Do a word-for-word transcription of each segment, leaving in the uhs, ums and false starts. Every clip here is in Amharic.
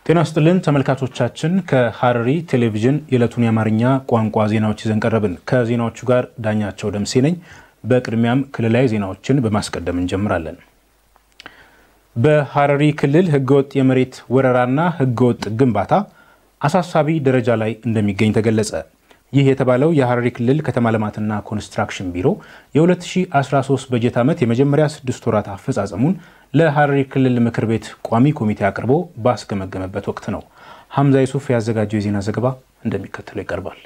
ጤና ይስጥልን ተመልካቾቻችን ከሐረሪ ቴሌቪዥን የዕለቱን የአማርኛ ቋንቋ ዜናዎች ይዘን ቀረብን። ከዜናዎቹ ጋር ዳኛቸው ደምሴ ነኝ። በቅድሚያም ክልላዊ ዜናዎችን በማስቀደም እንጀምራለን። በሐረሪ ክልል ህገወጥ የመሬት ወረራና ህገወጥ ግንባታ አሳሳቢ ደረጃ ላይ እንደሚገኝ ተገለጸ። ይህ የተባለው የሐረሪ ክልል ከተማ ልማትና ኮንስትራክሽን ቢሮ የ2013 በጀት ዓመት የመጀመሪያ ስድስት ወራት አፈጻጸሙን ለሐረሪ ክልል ምክር ቤት ቋሚ ኮሚቴ አቅርቦ ባስገመገመበት ወቅት ነው። ሐምዛ ዩሱፍ ያዘጋጀው የዜና ዘገባ እንደሚከተለው ይቀርባል።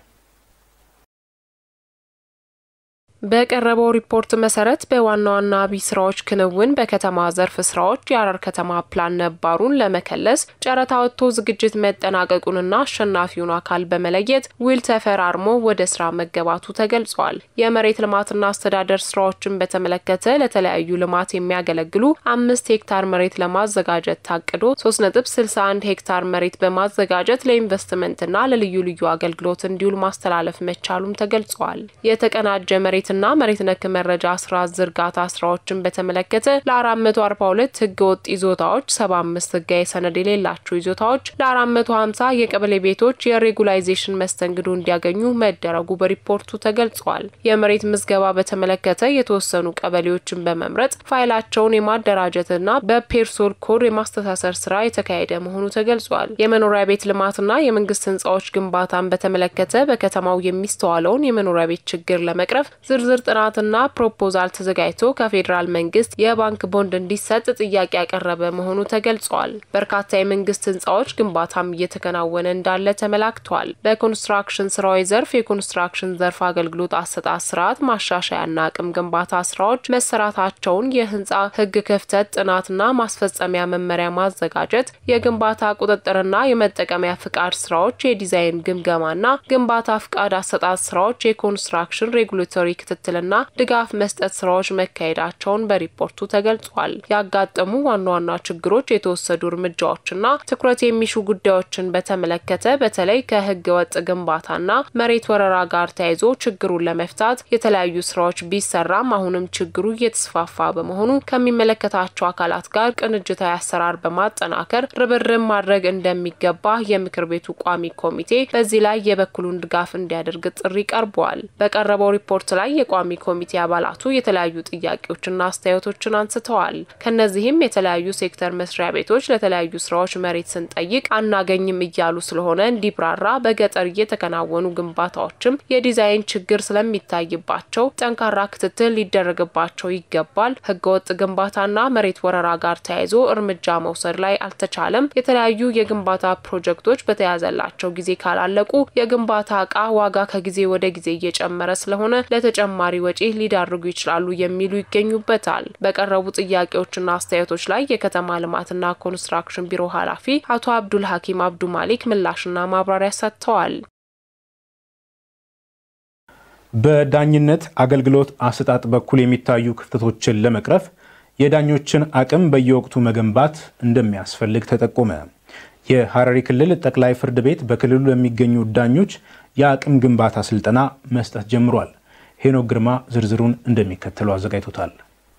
በቀረበው ሪፖርት መሰረት በዋናዋና አብይ ስራዎች ክንውን በከተማ ዘርፍ ስራዎች የሐረር ከተማ ፕላን ነባሩን ለመከለስ ጨረታ ወጥቶ ዝግጅት መጠናቀቁንና አሸናፊውን አካል በመለየት ውል ተፈራርሞ ወደ ስራ መገባቱ ተገልጿል። የመሬት ልማትና አስተዳደር ስራዎችን በተመለከተ ለተለያዩ ልማት የሚያገለግሉ አምስት ሄክታር መሬት ለማዘጋጀት ታቅዶ ሶስት ነጥብ ስልሳ አንድ ሄክታር መሬት በማዘጋጀት ለኢንቨስትመንትና ለልዩ ልዩ አገልግሎት እንዲውል ማስተላለፍ መቻሉም ተገልጿል። የተቀናጀ መሬት እና መሬት ነክ መረጃ ስራ ዝርጋታ ስራዎችን በተመለከተ ለ4መቶ አርባ ሁለት ህገወጥ ይዞታዎች ሰባ አምስት ህጋዊ ሰነድ የሌላቸው ይዞታዎች ለ4መቶ ሃምሳ የቀበሌ ቤቶች የሬጉላይዜሽን መስተንግዶ እንዲያገኙ መደረጉ በሪፖርቱ ተገልጿል። የመሬት ምዝገባ በተመለከተ የተወሰኑ ቀበሌዎችን በመምረጥ ፋይላቸውን የማደራጀትና በፔርሶል ኮድ የማስተሳሰር ስራ የተካሄደ መሆኑ ተገልጿል። የመኖሪያ ቤት ልማትና የመንግስት ህንጻዎች ግንባታን በተመለከተ በከተማው የሚስተዋለውን የመኖሪያ ቤት ችግር ለመቅረፍ ዝርዝር ጥናትና ፕሮፖዛል ተዘጋጅቶ ከፌደራል መንግስት የባንክ ቦንድ እንዲሰጥ ጥያቄ ያቀረበ መሆኑ ተገልጿል። በርካታ የመንግስት ህንጻዎች ግንባታም እየተከናወነ እንዳለ ተመላክቷል። በኮንስትራክሽን ስራዎች ዘርፍ የኮንስትራክሽን ዘርፍ አገልግሎት አሰጣጥ ስርዓት ማሻሻያና አቅም ግንባታ ስራዎች መሰራታቸውን የህንጻ ህግ ክፍተት ጥናትና ማስፈጸሚያ መመሪያ ማዘጋጀት፣ የግንባታ ቁጥጥርና የመጠቀሚያ ፍቃድ ስራዎች፣ የዲዛይን ግምገማና ግንባታ ፍቃድ አሰጣጥ ስራዎች፣ የኮንስትራክሽን ሬጉሌቶሪ ክትትልና ድጋፍ መስጠት ስራዎች መካሄዳቸውን በሪፖርቱ ተገልጿል። ያጋጠሙ ዋና ዋና ችግሮች፣ የተወሰዱ እርምጃዎችና ትኩረት የሚሹ ጉዳዮችን በተመለከተ በተለይ ከህገ ወጥ ግንባታና መሬት ወረራ ጋር ተያይዞ ችግሩን ለመፍታት የተለያዩ ስራዎች ቢሰራም አሁንም ችግሩ እየተስፋፋ በመሆኑ ከሚመለከታቸው አካላት ጋር ቅንጅታዊ አሰራር በማጠናከር ርብርብ ማድረግ እንደሚገባ የምክር ቤቱ ቋሚ ኮሚቴ በዚህ ላይ የበኩሉን ድጋፍ እንዲያደርግ ጥሪ ቀርቧል። በቀረበው ሪፖርት ላይ የቋሚ ኮሚቴ አባላቱ የተለያዩ ጥያቄዎችና አስተያየቶችን አንስተዋል። ከነዚህም የተለያዩ ሴክተር መስሪያ ቤቶች ለተለያዩ ስራዎች መሬት ስንጠይቅ አናገኝም እያሉ ስለሆነ እንዲብራራ፣ በገጠር እየተከናወኑ ግንባታዎችም የዲዛይን ችግር ስለሚታይባቸው ጠንካራ ክትትል ሊደረግባቸው ይገባል፣ ህገወጥ ግንባታና መሬት ወረራ ጋር ተያይዞ እርምጃ መውሰድ ላይ አልተቻለም፣ የተለያዩ የግንባታ ፕሮጀክቶች በተያዘላቸው ጊዜ ካላለቁ የግንባታ ዕቃ ዋጋ ከጊዜ ወደ ጊዜ እየጨመረ ስለሆነ ለተጨማሪ ወጪ ሊዳርጉ ይችላሉ የሚሉ ይገኙበታል። በቀረቡ ጥያቄዎችና አስተያየቶች ላይ የከተማ ልማትና ኮንስትራክሽን ቢሮ ኃላፊ አቶ አብዱል ሐኪም አብዱ ማሊክ ምላሽና ማብራሪያ ሰጥተዋል። በዳኝነት አገልግሎት አሰጣጥ በኩል የሚታዩ ክፍተቶችን ለመቅረፍ የዳኞችን አቅም በየወቅቱ መገንባት እንደሚያስፈልግ ተጠቆመ። የሐረሪ ክልል ጠቅላይ ፍርድ ቤት በክልሉ ለሚገኙ ዳኞች የአቅም ግንባታ ስልጠና መስጠት ጀምሯል። ሄኖክ ግርማ ዝርዝሩን እንደሚከተለው አዘጋጅቶታል።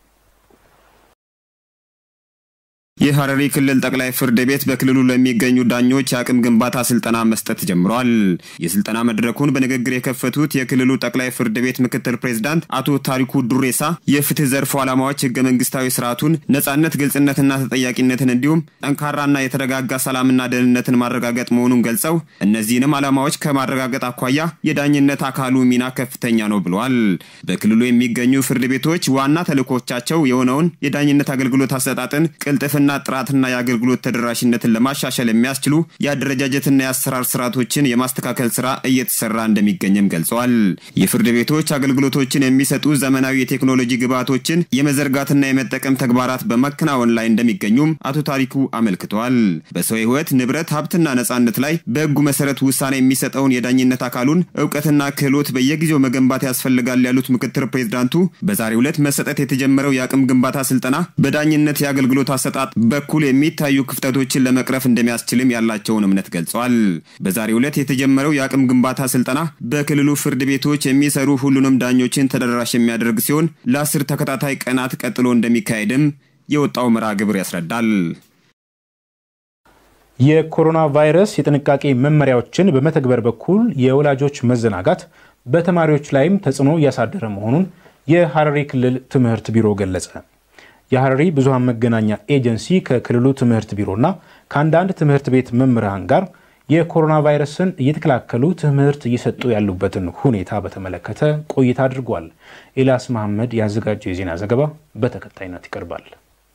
የሐረሪ ክልል ጠቅላይ ፍርድ ቤት በክልሉ ለሚገኙ ዳኞች የአቅም ግንባታ ስልጠና መስጠት ጀምሯል። የስልጠና መድረኩን በንግግር የከፈቱት የክልሉ ጠቅላይ ፍርድ ቤት ምክትል ፕሬዝዳንት አቶ ታሪኩ ዱሬሳ የፍትህ ዘርፉ ዓላማዎች ህገ መንግስታዊ ስርዓቱን፣ ነጻነት፣ ግልጽነትና ተጠያቂነትን እንዲሁም ጠንካራና የተረጋጋ ሰላምና ደህንነትን ማረጋገጥ መሆኑን ገልጸው እነዚህንም ዓላማዎች ከማረጋገጥ አኳያ የዳኝነት አካሉ ሚና ከፍተኛ ነው ብለዋል። በክልሉ የሚገኙ ፍርድ ቤቶች ዋና ተልዕኮቻቸው የሆነውን የዳኝነት አገልግሎት አሰጣጥን ቅልጥፍ ና ጥራትና የአገልግሎት ተደራሽነትን ለማሻሻል የሚያስችሉ የአደረጃጀትና የአሰራር ስርዓቶችን የማስተካከል ስራ እየተሰራ እንደሚገኝም ገልጸዋል። የፍርድ ቤቶች አገልግሎቶችን የሚሰጡ ዘመናዊ የቴክኖሎጂ ግብዓቶችን የመዘርጋትና የመጠቀም ተግባራት በመከናወን ላይ እንደሚገኙም አቶ ታሪኩ አመልክተዋል። በሰው ህይወት፣ ንብረት፣ ሀብትና ነጻነት ላይ በህጉ መሰረት ውሳኔ የሚሰጠውን የዳኝነት አካሉን ዕውቀትና ክህሎት በየጊዜው መገንባት ያስፈልጋል ያሉት ምክትል ፕሬዝዳንቱ በዛሬው ዕለት መሰጠት የተጀመረው የአቅም ግንባታ ስልጠና በዳኝነት የአገልግሎት አሰጣጥ በኩል የሚታዩ ክፍተቶችን ለመቅረፍ እንደሚያስችልም ያላቸውን እምነት ገልጸዋል። በዛሬው ዕለት የተጀመረው የአቅም ግንባታ ስልጠና በክልሉ ፍርድ ቤቶች የሚሰሩ ሁሉንም ዳኞችን ተደራሽ የሚያደርግ ሲሆን ለአስር ተከታታይ ቀናት ቀጥሎ እንደሚካሄድም የወጣው መርሃ ግብር ያስረዳል። የኮሮና ቫይረስ የጥንቃቄ መመሪያዎችን በመተግበር በኩል የወላጆች መዘናጋት በተማሪዎች ላይም ተጽዕኖ ያሳደረ መሆኑን የሐረሪ ክልል ትምህርት ቢሮ ገለጸ። የሐረሪ ብዙሃን መገናኛ ኤጀንሲ ከክልሉ ትምህርት ቢሮና ከአንዳንድ ትምህርት ቤት መምህራን ጋር የኮሮና ቫይረስን እየተከላከሉ ትምህርት እየሰጡ ያሉበትን ሁኔታ በተመለከተ ቆይታ አድርጓል። ኢላስ መሐመድ ያዘጋጀው የዜና ዘገባ በተከታይነት ይቀርባል።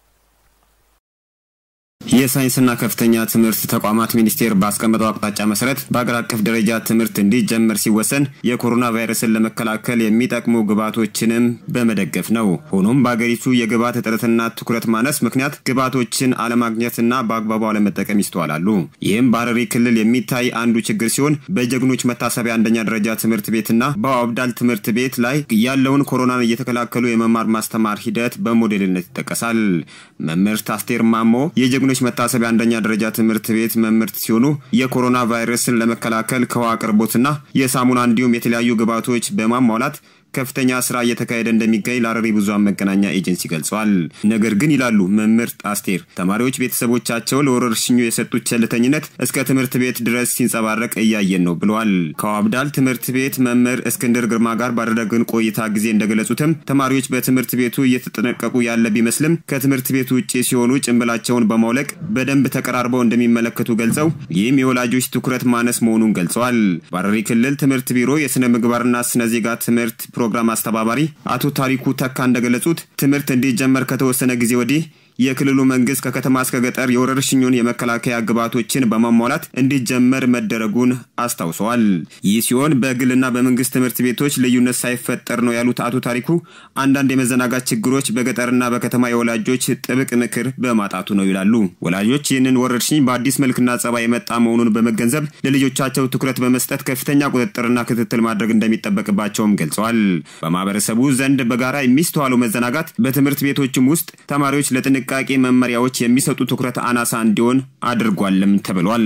የሳይንስና ከፍተኛ ትምህርት ተቋማት ሚኒስቴር ባስቀመጠው አቅጣጫ መሰረት በአገር አቀፍ ደረጃ ትምህርት እንዲጀመር ሲወሰን የኮሮና ቫይረስን ለመከላከል የሚጠቅሙ ግብዓቶችንም በመደገፍ ነው። ሆኖም በአገሪቱ የግብዓት እጥረትና ትኩረት ማነስ ምክንያት ግብዓቶችን አለማግኘትና በአግባቡ አለመጠቀም ይስተዋላሉ። ይህም በሐረሪ ክልል የሚታይ አንዱ ችግር ሲሆን በጀግኖች መታሰቢያ አንደኛ ደረጃ ትምህርት ቤትና በአብዳል ትምህርት ቤት ላይ ያለውን ኮሮናን እየተከላከሉ የመማር ማስተማር ሂደት በሞዴልነት ይጠቀሳል። መምህርት አስቴር ማሞ የጀግኖች መታሰቢያ አንደኛ ደረጃ ትምህርት ቤት መምህርት ሲሆኑ የኮሮና ቫይረስን ለመከላከል ከውሃ አቅርቦትና የሳሙና እንዲሁም የተለያዩ ግብዓቶች በማሟላት ከፍተኛ ስራ እየተካሄደ እንደሚገኝ ለሐረሪ ብዙሃን መገናኛ ኤጀንሲ ገልጸዋል። ነገር ግን ይላሉ መምህርት አስቴር ተማሪዎች ቤተሰቦቻቸው ለወረርሽኙ የሰጡት ቸልተኝነት እስከ ትምህርት ቤት ድረስ ሲንጸባረቅ እያየን ነው ብለዋል። ከአብዳል ትምህርት ቤት መምህር እስክንድር ግርማ ጋር ባደረግን ቆይታ ጊዜ እንደገለጹትም ተማሪዎች በትምህርት ቤቱ እየተጠነቀቁ ያለ ቢመስልም ከትምህርት ቤቱ ውጪ ሲሆኑ ጭንብላቸውን በማውለቅ በደንብ ተቀራርበው እንደሚመለከቱ ገልጸው ይህም የወላጆች ትኩረት ማነስ መሆኑን ገልጸዋል። በሐረሪ ክልል ትምህርት ቢሮ የስነ ምግባርና ስነ ዜጋ ትምህርት ፕሮግራም አስተባባሪ አቶ ታሪኩ ተካ እንደገለጹት ትምህርት እንዲጀመር ከተወሰነ ጊዜ ወዲህ የክልሉ መንግስት ከከተማ እስከ ገጠር የወረርሽኙን የመከላከያ ግብዓቶችን በማሟላት እንዲጀመር መደረጉን አስታውሰዋል። ይህ ሲሆን በግልና በመንግስት ትምህርት ቤቶች ልዩነት ሳይፈጠር ነው ያሉት አቶ ታሪኩ አንዳንድ የመዘናጋት ችግሮች በገጠርና በከተማ የወላጆች ጥብቅ ምክር በማጣቱ ነው ይላሉ። ወላጆች ይህንን ወረርሽኝ በአዲስ መልክና ጸባይ የመጣ መሆኑን በመገንዘብ ለልጆቻቸው ትኩረት በመስጠት ከፍተኛ ቁጥጥርና ክትትል ማድረግ እንደሚጠበቅባቸውም ገልጸዋል። በማህበረሰቡ ዘንድ በጋራ የሚስተዋለው መዘናጋት በትምህርት ቤቶችም ውስጥ ተማሪዎች ለጥንቃቄ ቃቂ መመሪያዎች የሚሰጡ ትኩረት አናሳ እንዲሆን አድርጓልም ተብሏል።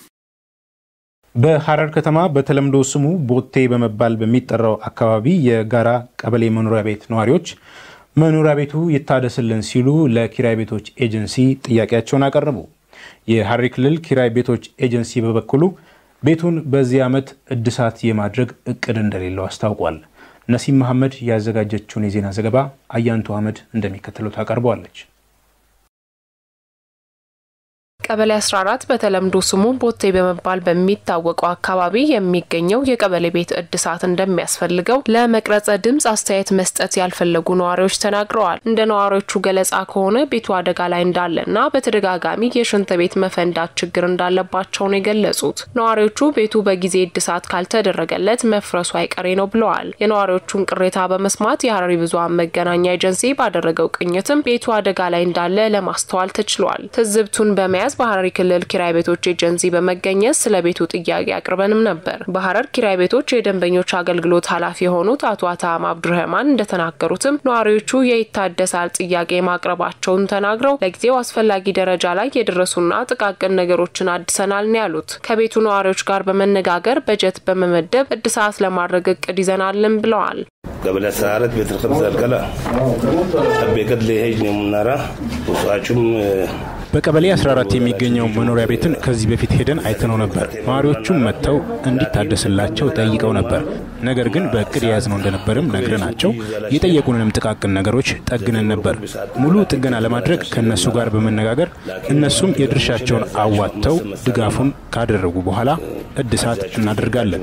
በሐረር ከተማ በተለምዶ ስሙ ቦቴ በመባል በሚጠራው አካባቢ የጋራ ቀበሌ መኖሪያ ቤት ነዋሪዎች መኖሪያ ቤቱ ይታደስልን ሲሉ ለኪራይ ቤቶች ኤጀንሲ ጥያቄያቸውን አቀረቡ። የሐረሪ ክልል ኪራይ ቤቶች ኤጀንሲ በበኩሉ ቤቱን በዚህ ዓመት እድሳት የማድረግ እቅድ እንደሌለው አስታውቋል። ነሲም መሐመድ ያዘጋጀችውን የዜና ዘገባ አያንቱ አህመድ እንደሚከተለው ታቀርበዋለች። ቀበሌ አስራ አራት በተለምዶ ስሙ ቦቴ በመባል በሚታወቀው አካባቢ የሚገኘው የቀበሌ ቤት እድሳት እንደሚያስፈልገው ለመቅረጸ ድምጽ አስተያየት መስጠት ያልፈለጉ ነዋሪዎች ተናግረዋል። እንደ ነዋሪዎቹ ገለጻ ከሆነ ቤቱ አደጋ ላይ እንዳለና በተደጋጋሚ የሽንት ቤት መፈንዳት ችግር እንዳለባቸው ነው የገለጹት። ነዋሪዎቹ ቤቱ በጊዜ እድሳት ካልተደረገለት መፍረሱ አይቀሬ ነው ብለዋል። የነዋሪዎቹን ቅሬታ በመስማት የሐረሪ ብዙሃን መገናኛ ኤጀንሲ ባደረገው ቅኝትም ቤቱ አደጋ ላይ እንዳለ ለማስተዋል ተችሏል። ትዝብቱን በመያዝ በሐረሪ ክልል ኪራይ ቤቶች ኤጀንሲ በመገኘት ስለ ቤቱ ጥያቄ አቅርበንም ነበር። በሐረር ኪራይ ቤቶች የደንበኞች አገልግሎት ኃላፊ የሆኑት አቶ አታም አብዱረህማን እንደተናገሩትም ነዋሪዎቹ የይታደሳል ጥያቄ ማቅረባቸውን ተናግረው ለጊዜው አስፈላጊ ደረጃ ላይ የደረሱና ጥቃቅን ነገሮችን አድሰናል ነው ያሉት። ከቤቱ ነዋሪዎች ጋር በመነጋገር በጀት በመመደብ እድሳት ለማድረግ እቅድ ይዘናልም ብለዋል። قبل ساعات بترخص الكلا أبيكد لي هيجني منارة وصاچم በቀበሌ አስራ አራት የሚገኘው መኖሪያ ቤትን ከዚህ በፊት ሄደን አይተነው ነበር። ነዋሪዎቹም መተው እንዲታደስላቸው ጠይቀው ነበር። ነገር ግን በእቅድ ያዝነው እንደነበርም ነግረናቸው የጠየቁንንም ጥቃቅን ነገሮች ጠግነን ነበር። ሙሉ ጥገና ለማድረግ ከነሱ ጋር በመነጋገር እነሱም የድርሻቸውን አዋጥተው ድጋፉን ካደረጉ በኋላ እድሳት እናደርጋለን።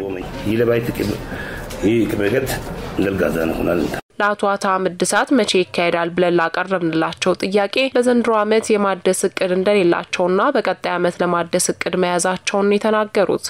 ለአቶ አታም እድሳት መቼ ይካሄዳል ብለን ላቀረብንላቸው ጥያቄ በዘንድሮ ዓመት የማደስ እቅድ እንደሌላቸውና በቀጣይ ዓመት ለማደስ እቅድ መያዛቸውን የተናገሩት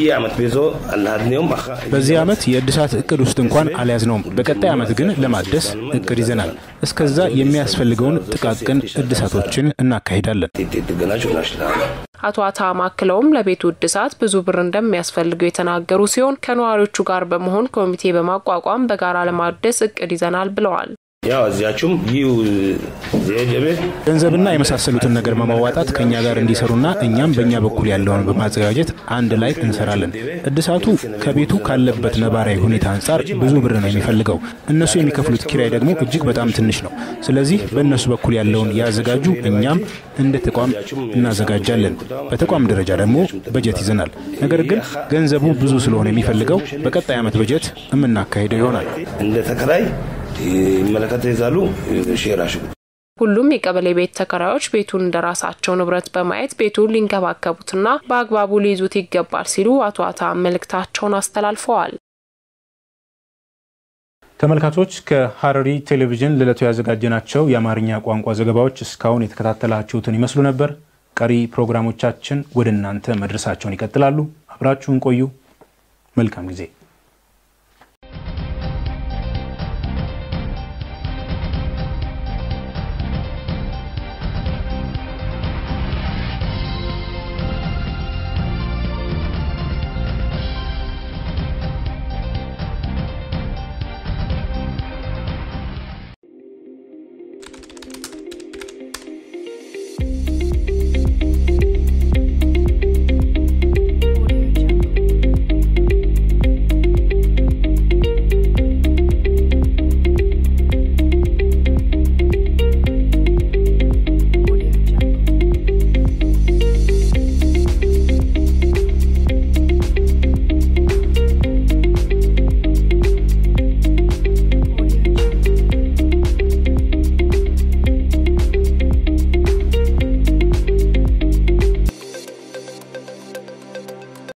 በዚህ ዓመት የእድሳት እቅድ ውስጥ እንኳን አልያዝነውም። በቀጣይ ዓመት ግን ለማደስ እቅድ ይዘናል። እስከዛ የሚያስፈልገውን ጥቃቅን እድሳቶችን እናካሂዳለን። አቶ አታም አክለውም ለቤቱ እድሳት ብዙ ብር እንደሚያስፈልገው የተናገሩ ሲሆን ከነዋሪዎቹ ጋር በመሆን ኮሚቴ በማቋቋም በጋራ ለማደስ እቅድ ይዘናል ብለዋል። ያው እዚያችሁም ይው ዘጀበ ገንዘብና የመሳሰሉትን ነገር ማዋጣት ከኛ ጋር እንዲሰሩና እኛም በእኛ በኩል ያለውን በማዘጋጀት አንድ ላይ እንሰራለን። እድሳቱ ከቤቱ ካለበት ነባራዊ ሁኔታ አንፃር ብዙ ብር ነው የሚፈልገው። እነሱ የሚከፍሉት ኪራይ ደግሞ እጅግ በጣም ትንሽ ነው። ስለዚህ በእነሱ በኩል ያለውን ያዘጋጁ፣ እኛም እንደ ተቋም እናዘጋጃለን። በተቋም ደረጃ ደግሞ በጀት ይዘናል። ነገር ግን ገንዘቡ ብዙ ስለሆነ የሚፈልገው በቀጣይ ዓመት በጀት እምናካሄደው ይሆናል። እንደ ተከራይ መለከተ ይዛሉ ሼራሽ ሁሉም የቀበሌ ቤት ተከራዮች ቤቱን እንደራሳቸው ንብረት በማየት ቤቱን ሊንከባከቡትና በአግባቡ ሊይዙት ይገባል ሲሉ አቶ አታ መልእክታቸውን አስተላልፈዋል። ተመልካቾች ከሐረሪ ቴሌቪዥን ለለቱ ያዘጋጀናቸው የአማርኛ ቋንቋ ዘገባዎች እስካሁን የተከታተላችሁትን ይመስሉ ነበር። ቀሪ ፕሮግራሞቻችን ወደ እናንተ መድረሳቸውን ይቀጥላሉ። አብራችሁን ቆዩ። መልካም ጊዜ።